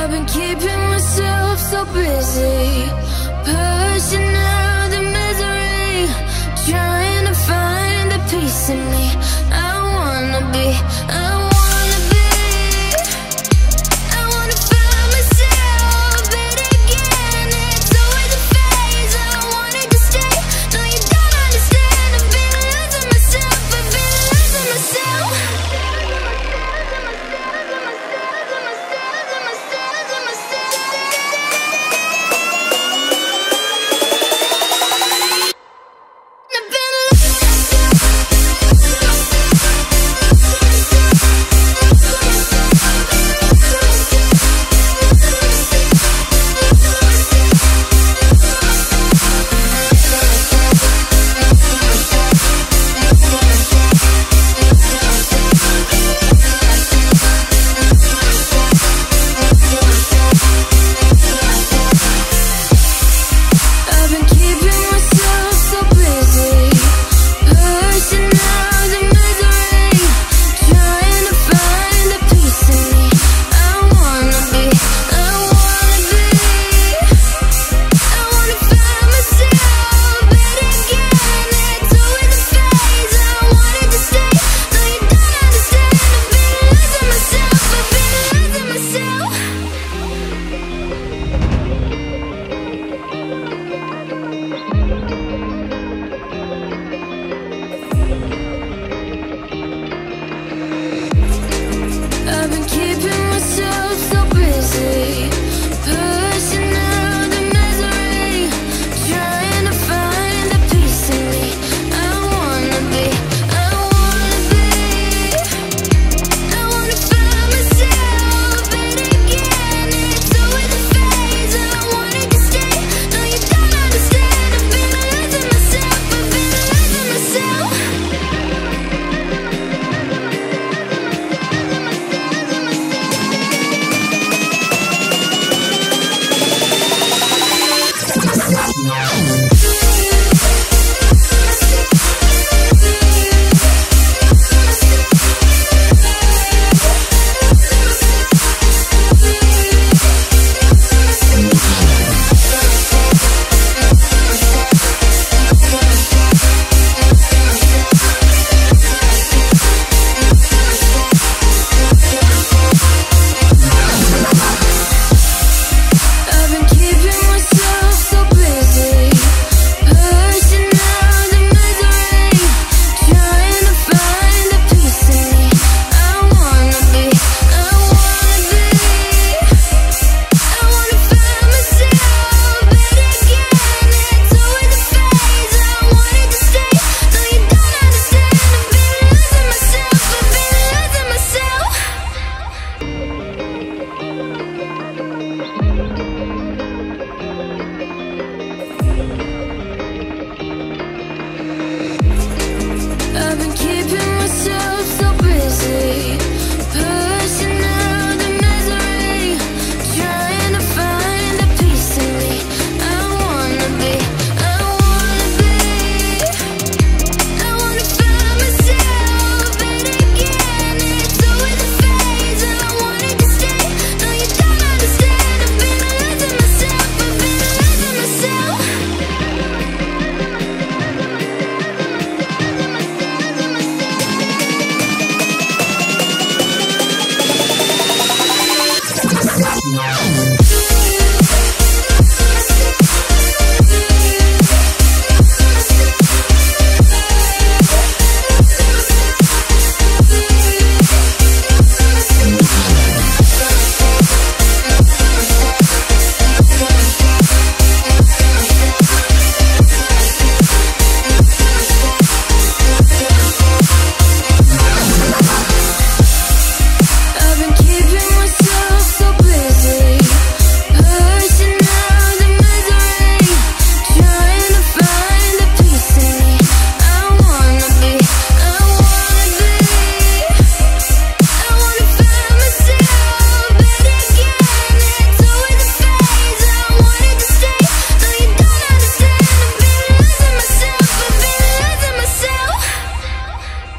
I've been keeping myself so busy, pushing out the misery, trying to find a piece in me. I wanna be, I wanna be, I wanna find myself, but again it's always a phase. I wanted to stay, no you don't understand. I've been losing myself, I've been losing myself. I've been keeping myself so busy, pushing out the misery, trying to find a piece in me. I wanna be, I wanna be, I wanna find myself, but again it's always a phase. I wanted to stay, no you don't understand. I've been losing myself, I've been losing myself. I've been keeping myself so busy, pushing out the misery, trying to find a piece in me. I wanna be, I wanna be, I wanna find myself, but again it's always a phase. I wanted to stay, no you don't understand. I've been losing myself, I've been losing myself. I've been keeping myself so busy, pushing out the misery, trying to find a piece in me. I wanna be, I wanna be, I wanna find myself, but again it's always a phase. I wanted to stay, no you don't understand. I've been losing myself, I've been losing myself. I've been keeping myself so busy, pushing out the misery, trying to find a piece in me. I wanna be, I wanna be, I wanna find myself, but again it's always a phase. I wanted to stay, no you don't understand. I've been losing myself, I've been losing myself.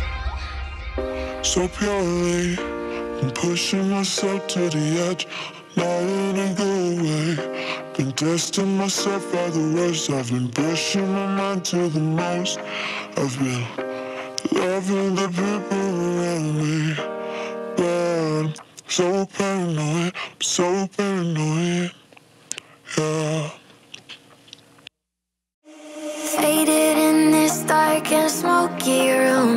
So purely, I'm pushing myself to the edge. not in a good way. Been testing myself by the worst. I've been pushing my mind to the most. I've been loving the people around me, but I'm so paranoid, I'm so paranoid, yeah. Faded in this dark and smoky room,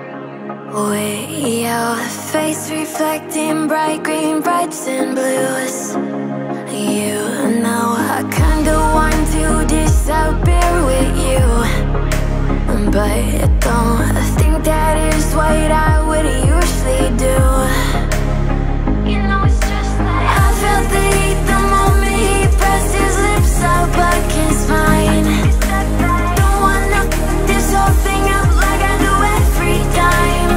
way out, face reflecting bright green, brights and blues. You know I kinda want to disappear with you, but I don't think that is what I would usually do. You know it's just like I felt the heat the moment he pressed his lips up against mine. Don't wanna this whole thing up like I do every time.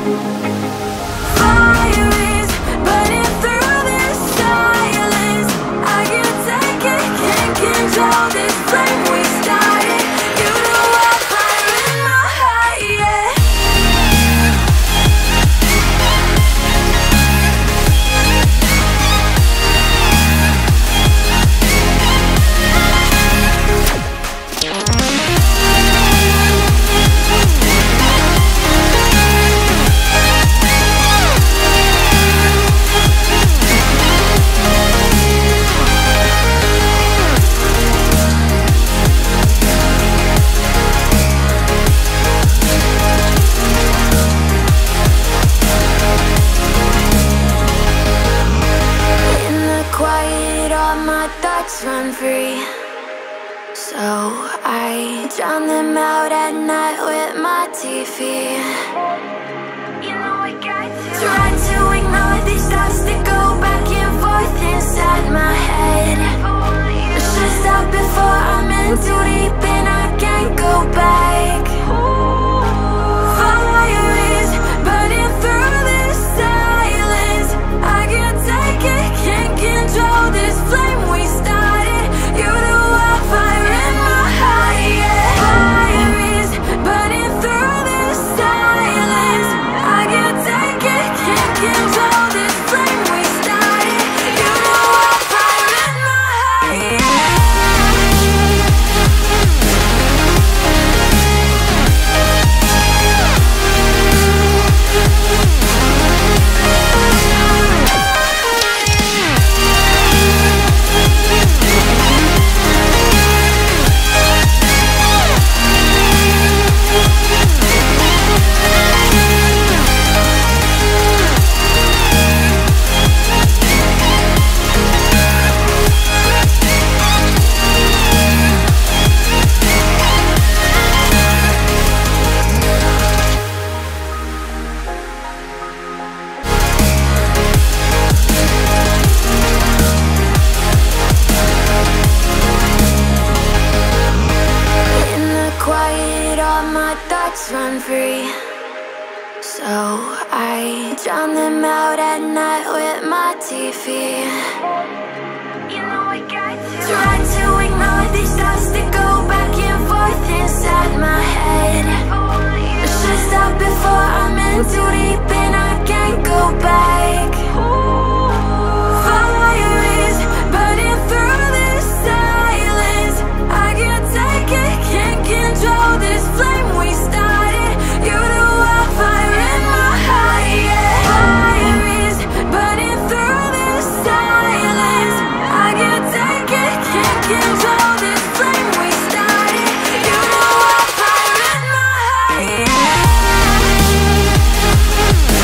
Fire is burning through this silence. I can't take it, can't control this flame we started. You know I'm fire in my heart, yeah. Run free, so I drown them out at night with my TV. You know I got to try to ignore these thoughts that go back and forth inside my head. Should stop before I'm in too deep and I can't go back. Fire is burning through this silence. I can't take it, can't control this flame we started. You know I'm fire in my heart, yeah. Fire is burning through this silence. I can't take it, can't control this flame we started. You know I'm fire in my heart, yeah. Run free, so I drown them out at night with my TV. You know I got to try to ignore these thoughts that go back and forth inside my head. Should stop before I'm in too deep and I can't go back. Fire is burning through this silence. I can't take it, can't control this flame we started. You know I'm fire in my heart, yeah. Fire is burning through this silence. I can't take it, can't control this flame we started. You know I'm fire in my heart, yeah.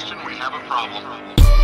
Houston, we have a problem.